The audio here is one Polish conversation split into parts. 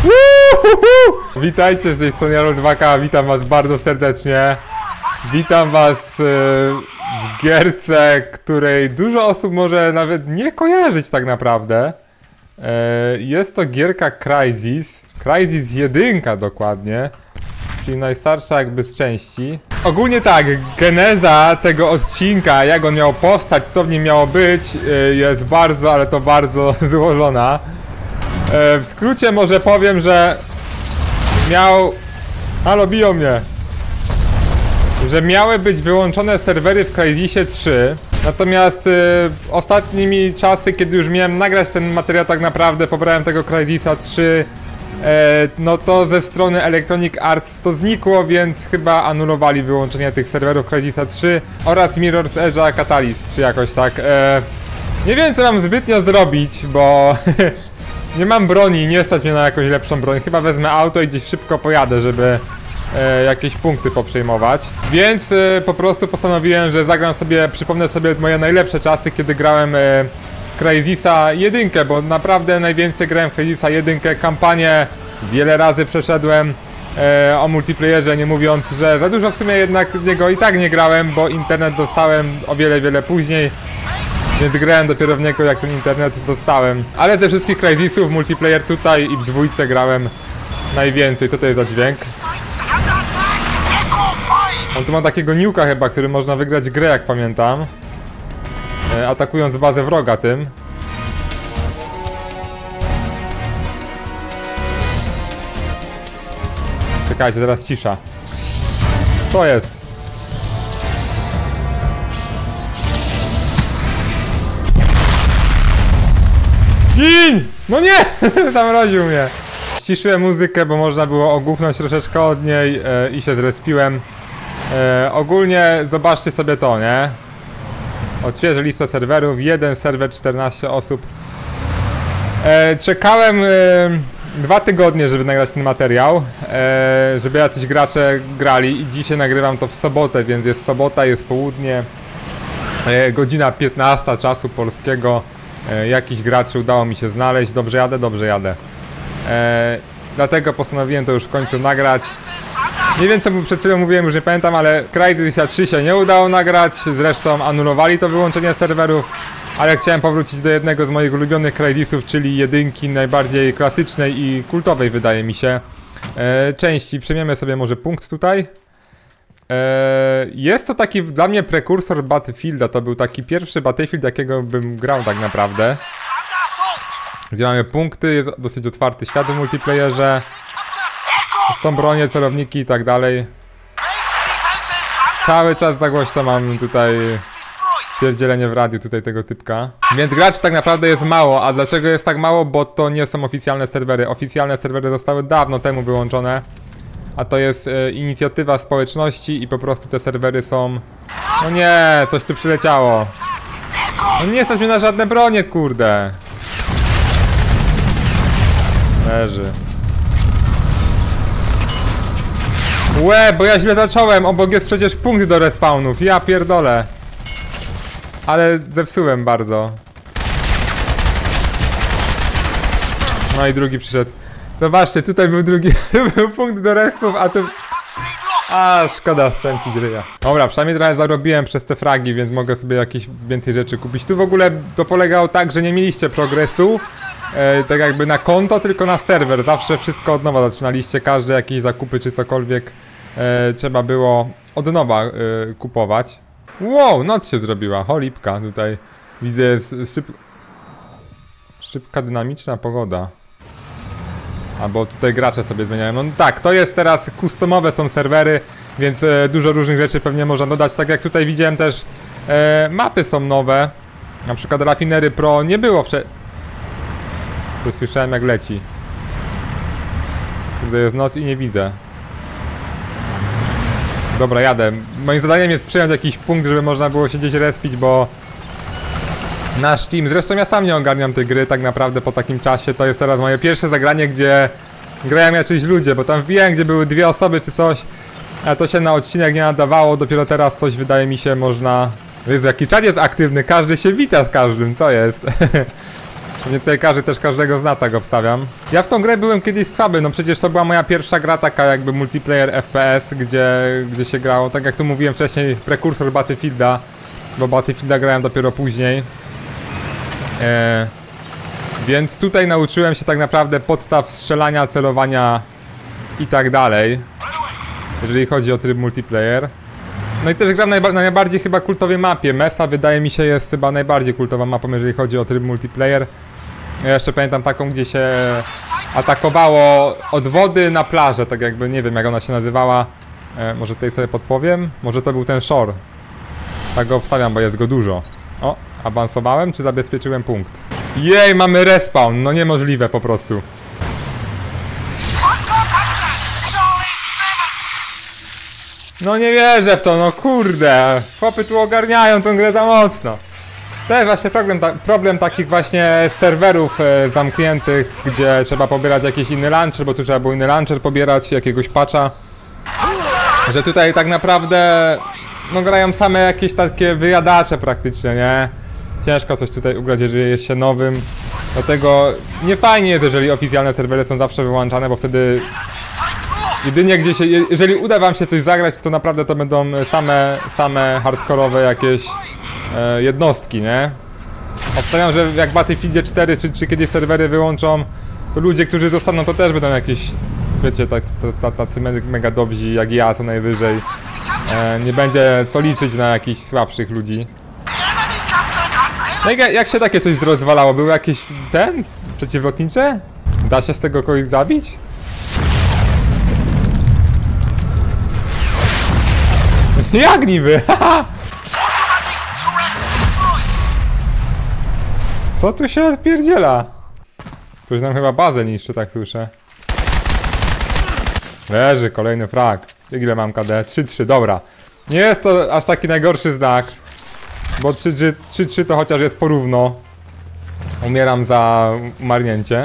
Witajcie, z tej strony Jarol2K, witam was bardzo serdecznie. Witam was w gierce, której dużo osób może nawet nie kojarzyć tak naprawdę. Jest to gierka Crysis. Crysis 1 dokładnie. Czyli najstarsza jakby z części. Ogólnie tak, geneza tego odcinka, jak on miał powstać, co w nim miało być, jest bardzo, ale to bardzo złożona. W skrócie może powiem, że miał... Halo, biją mnie! Że miały być wyłączone serwery w Crysisie 3. Natomiast ostatnimi czasy, kiedy już miałem nagrać ten materiał, tak naprawdę pobrałem tego Crysisa 3. No to ze strony Electronic Arts to znikło, więc chyba anulowali wyłączenie tych serwerów Crysisa 3 oraz Mirror's Edge'a Catalyst, czy jakoś tak. Nie wiem, co mam zbytnio zrobić, bo nie mam broni, nie stać mnie na jakąś lepszą broń. Chyba wezmę auto i gdzieś szybko pojadę, żeby jakieś punkty poprzejmować. Więc po prostu postanowiłem, że zagram sobie, przypomnę sobie moje najlepsze czasy, kiedy grałem Crysisa 1, bo naprawdę najwięcej grałem w Crysisa 1, kampanię wiele razy przeszedłem, o multiplayerze nie mówiąc, że za dużo w sumie jednak w niego i tak nie grałem, bo internet dostałem o wiele później, więc grałem dopiero w niego, jak ten internet dostałem. Ale ze wszystkich Crysisów multiplayer tutaj i w dwójce grałem najwięcej. Co to jest za dźwięk? On tu ma takiego niuka chyba, który można wygrać grę, jak pamiętam, atakując bazę wroga tym. Czekajcie, teraz cisza. Co jest? Gin! No nie! Zamroził mnie. Ściszyłem muzykę, bo można było ogłuchnąć troszeczkę od niej i się zrespiłem. Ogólnie zobaczcie sobie to, nie? Odświeżę listę serwerów, jeden serwer, 14 osób. Czekałem 2 tygodnie, żeby nagrać ten materiał, żeby jacyś gracze grali i dzisiaj nagrywam to w sobotę, więc jest sobota, jest południe, godzina 15 czasu polskiego. Jakichś graczy udało mi się znaleźć, dobrze jadę, dobrze jadę. Dlatego postanowiłem to już w końcu nagrać. Nie wiem, co przed chwilą mówiłem, już nie pamiętam, ale Crysis 3 się nie udało nagrać. Zresztą anulowali to wyłączenie serwerów. Ale chciałem powrócić do jednego z moich ulubionych Crysisów, czyli jedynki, najbardziej klasycznej i kultowej, wydaje mi się, części. Przyjmiemy sobie może punkt tutaj. Jest to taki dla mnie prekursor Battlefielda. To był taki pierwszy Battlefield, jakiego bym grał tak naprawdę. Gdzie mamy punkty, jest dosyć otwarty świat w multiplayerze. Są bronie, celowniki i tak dalej. Cały czas za głośno mam tutaj pierdzielenie w radiu tutaj tego typka. Więc graczy tak naprawdę jest mało. A dlaczego jest tak mało? Bo to nie są oficjalne serwery. Oficjalne serwery zostały dawno temu wyłączone. A to jest inicjatywa społeczności i po prostu te serwery są... No nie, coś tu przyleciało. No nie stać mnie na żadne bronie, kurde. Leży. Łe, bo ja źle zacząłem, obok jest przecież punkt do respawnów, ja pierdolę. Ale zepsułem bardzo. No i drugi przyszedł. Zobaczcie, tutaj był drugi był punkt do respów, a tu... A, szkoda strzępić ryja. Dobra, przynajmniej trochę zarobiłem przez te fragi, więc mogę sobie jakieś więcej rzeczy kupić. Tu w ogóle to polegało tak, że nie mieliście progresu. Tak jakby na konto, tylko na serwer. Zawsze wszystko od nowa zaczynaliście, każde jakieś zakupy czy cokolwiek trzeba było od nowa kupować. Wow, noc się zrobiła, cholipka, tutaj widzę jest szybka dynamiczna pogoda. Albo tutaj gracze sobie zmieniają. No tak, to jest teraz customowe są serwery, więc dużo różnych rzeczy pewnie można dodać. Tak jak tutaj widziałem też mapy są nowe. Na przykład Rafinery Pro nie było Tu słyszałem jak leci. Tutaj jest noc i nie widzę. Dobra, jadę. Moim zadaniem jest przyjąć jakiś punkt, żeby można było się gdzieś respić, bo nasz team, zresztą ja sam nie ogarniam tej gry tak naprawdę po takim czasie. To jest teraz moje pierwsze zagranie, gdzie grają jacyś ludzie, bo tam wbijałem, gdzie były 2 osoby czy coś, a to się na odcinek nie nadawało. Dopiero teraz coś, wydaje mi się, można... Jezu, jaki czat jest aktywny, każdy się wita z każdym, co jest? Pewnie tutaj każdy też każdego zna, tak obstawiam. Ja w tą grę byłem kiedyś słaby, no przecież to była moja pierwsza gra taka jakby multiplayer FPS, gdzie się grało, tak jak tu mówiłem wcześniej, prekursor Battlefielda, bo Battlefielda grałem dopiero później. Więc tutaj nauczyłem się tak naprawdę podstaw strzelania, celowania i tak dalej, jeżeli chodzi o tryb multiplayer. No i też gram na najbardziej chyba kultowej mapie. Mesa wydaje mi się jest chyba najbardziej kultową mapą, jeżeli chodzi o tryb multiplayer. Ja jeszcze pamiętam taką, gdzie się atakowało od wody na plażę, tak jakby, nie wiem jak ona się nazywała. Może tutaj sobie podpowiem? Może to był ten shore. Tak go obstawiam, bo jest go dużo. O, awansowałem czy zabezpieczyłem punkt? Jej, mamy respawn, no niemożliwe po prostu. No nie wierzę w to, no kurde. Chłopy tu ogarniają tą grę za mocno. To jest właśnie problem takich właśnie serwerów zamkniętych, gdzie trzeba pobierać jakiś inny launcher, bo tu trzeba było inny launcher pobierać, jakiegoś patcha. Że tutaj tak naprawdę no grają same jakieś takie wyjadacze praktycznie, nie? Ciężko coś tutaj ugrać, jeżeli jest się nowym. Dlatego nie fajnie jest, jeżeli oficjalne serwery są zawsze wyłączane, bo wtedy jedynie gdzieś, jeżeli uda wam się coś zagrać, to naprawdę to będą same hardkorowe jakieś jednostki, nie? Obstawiam, że jak w Battlefieldzie 4 czy kiedyś serwery wyłączą, to ludzie, którzy dostaną, to też będą jakieś, wiecie, tacy mega dobrzy jak ja, co najwyżej. Nie będzie co liczyć na jakichś słabszych ludzi. No i jak się takie coś rozwalało? Były jakieś przeciwlotnicze? Da się z tego kogoś zabić? Jak niby? Co tu się odpierdziela? Ktoś nam chyba bazę niszczy, tak słyszę. Leży, kolejny frag. Ile mam KD? 3-3, dobra. Nie jest to aż taki najgorszy znak. Bo 3-3 to chociaż jest porówno. Umieram za umarnięcie.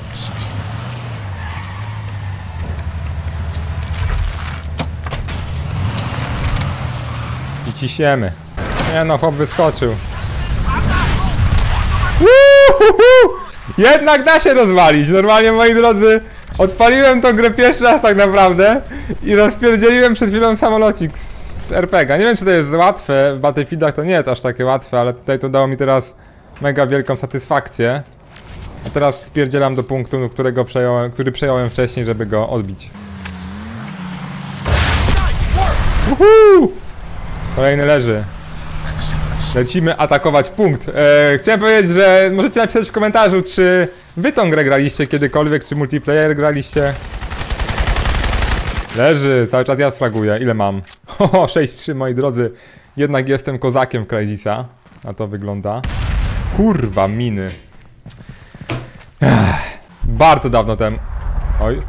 I ciśniemy. Nie no, chłop wyskoczył. Jednak da się rozwalić. Normalnie, moi drodzy, odpaliłem tą grę pierwszy raz tak naprawdę i rozpierdzieliłem przed chwilą samolocik z RPG. Nie wiem, czy to jest łatwe, w Battlefieldach to nie jest aż takie łatwe, ale tutaj to dało mi teraz mega wielką satysfakcję. A teraz spierdzielam do punktu, który przejąłem wcześniej, żeby go odbić. Kolejny leży. Lecimy atakować punkt. Chciałem powiedzieć, że możecie napisać w komentarzu, czy wy tą grę graliście kiedykolwiek, czy multiplayer graliście. Leży, cały czas ja fraguję. Ile mam? 6-3, moi drodzy. Jednak jestem kozakiem w Crysisa. A to wygląda. Kurwa, miny. Bardzo dawno temu. Oj.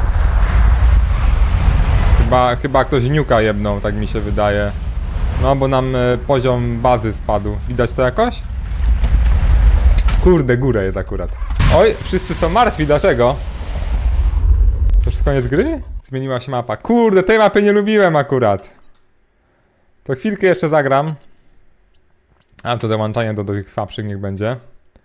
Chyba ktoś niuka jebnął, tak mi się wydaje. No, bo nam poziom bazy spadł. Widać to jakoś? Kurde, góra jest akurat. Oj, wszyscy są martwi, dlaczego? To już koniec gry? Zmieniła się mapa. Kurde, tej mapy nie lubiłem akurat. To chwilkę jeszcze zagram. A to dołączanie do tych słabszych niech będzie.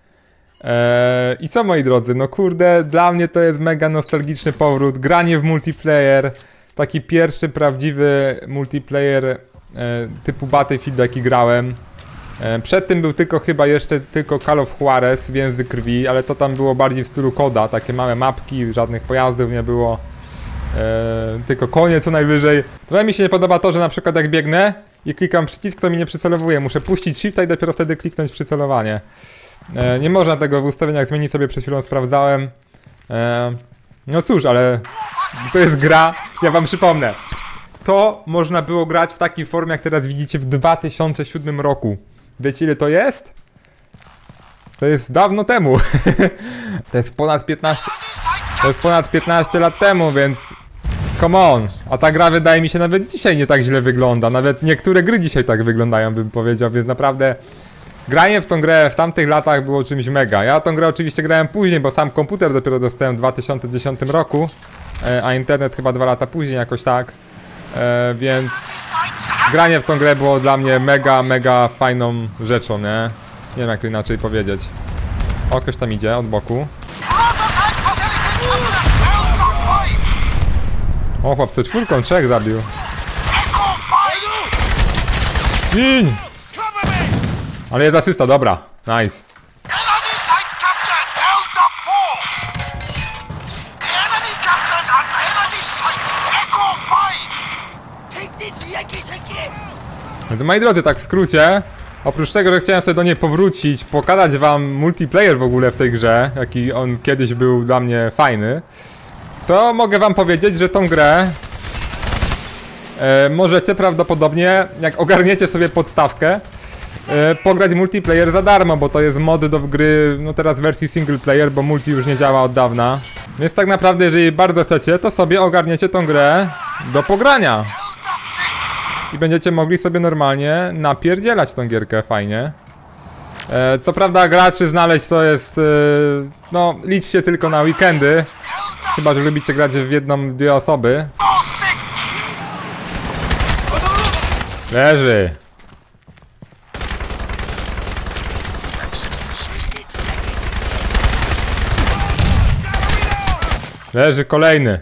I co, moi drodzy, no kurde, dla mnie to jest mega nostalgiczny powrót. Granie w multiplayer. Taki pierwszy prawdziwy multiplayer typu Battlefield, jaki grałem. Przed tym był chyba jeszcze tylko Call of Juarez, Więzy Krwi, ale to tam było bardziej w stylu koda, takie małe mapki, żadnych pojazdów nie było. Tylko konie co najwyżej. Trochę mi się nie podoba to, że na przykład jak biegnę i klikam przycisk, to mi nie przycelowuje. Muszę puścić shifta i dopiero wtedy kliknąć przycelowanie. Nie można tego w ustawieniach zmienić, sobie przed chwilą sprawdzałem. No cóż, ale to jest gra, ja wam przypomnę. To można było grać w takiej formie, jak teraz widzicie, w 2007 roku. Wiecie, ile to jest? To jest dawno temu. To jest ponad 15 lat temu, więc come on. A ta gra, wydaje mi się, nawet dzisiaj nie tak źle wygląda. Nawet niektóre gry dzisiaj tak wyglądają, bym powiedział, więc naprawdę granie w tą grę w tamtych latach było czymś mega. Ja tą grę oczywiście grałem później, bo sam komputer dopiero dostałem w 2010 roku, a internet chyba 2 lata później, jakoś tak. Więc granie w tą grę było dla mnie mega fajną rzeczą, nie? Nie wiem, jak to inaczej powiedzieć. O, ktoś tam idzie od boku. O, chłopcy, 4, 3 zabił. Gin! Ale jest asysta, dobra. Nice. No, moi drodzy, tak w skrócie, oprócz tego, że chciałem sobie do niej powrócić, pokazać wam multiplayer w ogóle w tej grze, jaki on kiedyś był dla mnie fajny, to mogę wam powiedzieć, że tą grę możecie prawdopodobnie, jak ogarniecie sobie podstawkę, pograć multiplayer za darmo, bo to jest mod do gry, no teraz w wersji single player, bo multi już nie działa od dawna. Więc tak naprawdę, jeżeli bardzo chcecie, to sobie ogarniecie tą grę do pogrania. I będziecie mogli sobie normalnie napierdzielać tą gierkę fajnie. Co prawda graczy znaleźć to jest, no liczcie tylko na weekendy. Chyba że lubicie grać w jedną, dwie osoby. Leży. Leży kolejny.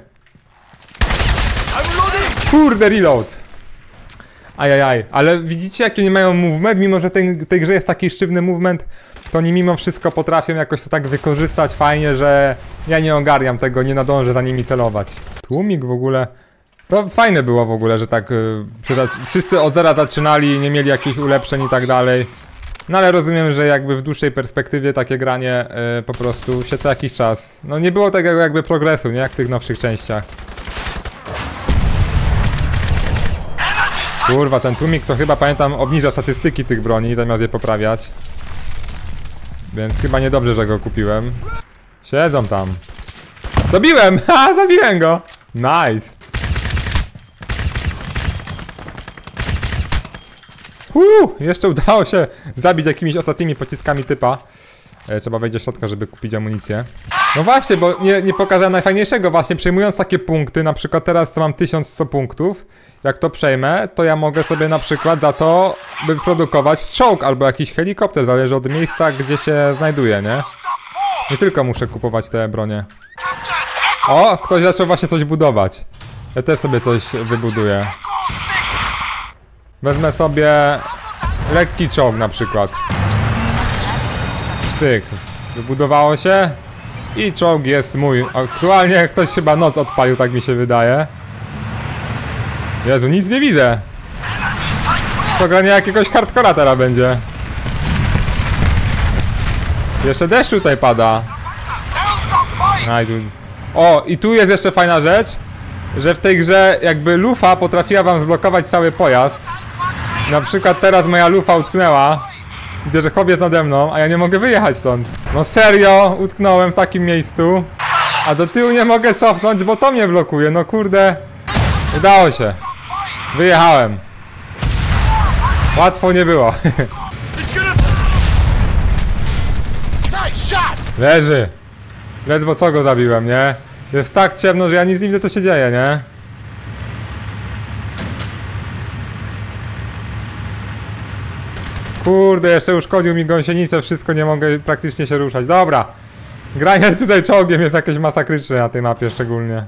Kurde, reload. Ajajaj, ale widzicie jaki nie mają movement, mimo że tej grze jest taki sztywny movement, to oni mimo wszystko potrafią jakoś to tak wykorzystać fajnie, że ja nie ogarniam tego, nie nadążę za nimi celować. Tłumik w ogóle, to fajne było w ogóle, że tak wszyscy od zera zaczynali, nie mieli jakichś ulepszeń i tak dalej. No ale rozumiem, że jakby w dłuższej perspektywie takie granie po prostu się co jakiś czas, no nie było tego jakby progresu, nie, jak w tych nowszych częściach. Kurwa, ten tłumik to chyba, pamiętam, obniża statystyki tych broni, zamiast je poprawiać. Więc chyba niedobrze, że go kupiłem. Siedzą tam. Zabiłem! Ha! Zabiłem go! Nice! Jeszcze udało się zabić jakimiś ostatnimi pociskami typa. Trzeba wejść do środka, żeby kupić amunicję. No właśnie, bo nie pokazałem najfajniejszego. Właśnie przejmując takie punkty, na przykład teraz to mam 1100 punktów. Jak to przejmę, to ja mogę sobie na przykład za to wyprodukować czołg albo jakiś helikopter, zależy od miejsca, gdzie się znajduje, nie? Nie tylko muszę kupować te bronie. O, ktoś zaczął właśnie coś budować. Ja też sobie coś wybuduję. Wezmę sobie lekki czołg na przykład. Cyk. Wybudowało się. I czołg jest mój. Aktualnie ktoś chyba noc odpalił, tak mi się wydaje. Jezu, nic nie widzę. To granie jakiegoś hardcora teraz będzie. Jeszcze deszcz tutaj pada. O, i tu jest jeszcze fajna rzecz, że w tej grze jakby lufa potrafiła wam zblokować cały pojazd. Na przykład teraz moja lufa utknęła. Widzę, że chłopiec nade mną, a ja nie mogę wyjechać stąd. No serio, utknąłem w takim miejscu. A do tyłu nie mogę cofnąć, bo to mnie blokuje, no kurde. Udało się. Wyjechałem. Łatwo nie było. Leży. Ledwo co go zabiłem, nie? Jest tak ciemno, że ja nic nie widzę, co się dzieje, nie? Kurde, jeszcze uszkodził mi gąsienicę, wszystko, nie mogę praktycznie się ruszać. Dobra. Granie tutaj czołgiem jest jakieś masakryczne na tej mapie szczególnie.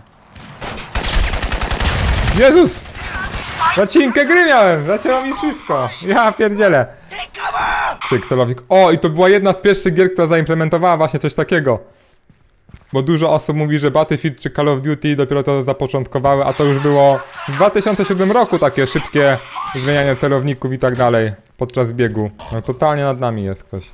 Jezus! Zacinkę gry miałem! Zacięło mi wszystko! Ja pierdzielę! Cyk, celownik. O, i to była jedna z pierwszych gier, która zaimplementowała właśnie coś takiego. Bo dużo osób mówi, że Battlefield czy Call of Duty dopiero to zapoczątkowały, a to już było w 2007 roku takie szybkie zmienianie celowników i tak dalej podczas biegu. No totalnie nad nami jest ktoś.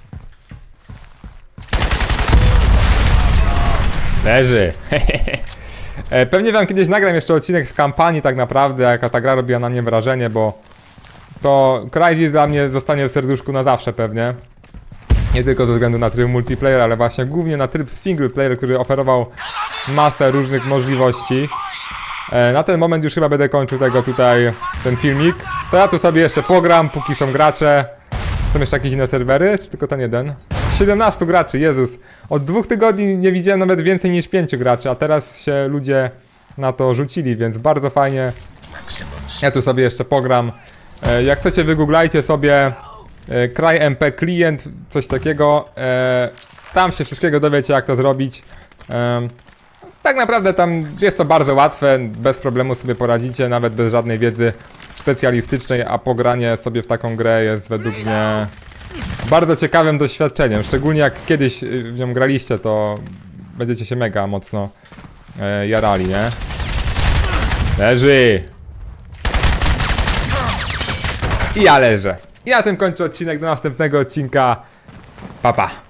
Leży! Pewnie wam kiedyś nagram jeszcze odcinek z kampanii tak naprawdę, jaka ta gra robiła na mnie wrażenie, bo to Crysis dla mnie zostanie w serduszku na zawsze pewnie. Nie tylko ze względu na tryb multiplayer, ale właśnie głównie na tryb single player, który oferował masę różnych możliwości. Na ten moment już chyba będę kończył ten filmik. Co ja tu sobie jeszcze pogram, póki są gracze. Są jeszcze jakieś inne serwery, czy tylko ten jeden? 17 graczy, Jezus. Od 2 tygodni nie widziałem nawet więcej niż 5 graczy, a teraz się ludzie na to rzucili, więc bardzo fajnie. Ja tu sobie jeszcze pogram. Jak chcecie, wygooglajcie sobie CryMP klient, coś takiego. tam się wszystkiego dowiecie, jak to zrobić. Tak naprawdę tam jest to bardzo łatwe, bez problemu sobie poradzicie, nawet bez żadnej wiedzy specjalistycznej, a pogranie sobie w taką grę jest według mnie bardzo ciekawym doświadczeniem. Szczególnie jak kiedyś w nią graliście, to będziecie się mega mocno jarali, nie? Leży! I ja leżę. I na tym kończę odcinek, do następnego odcinka. Pa, pa.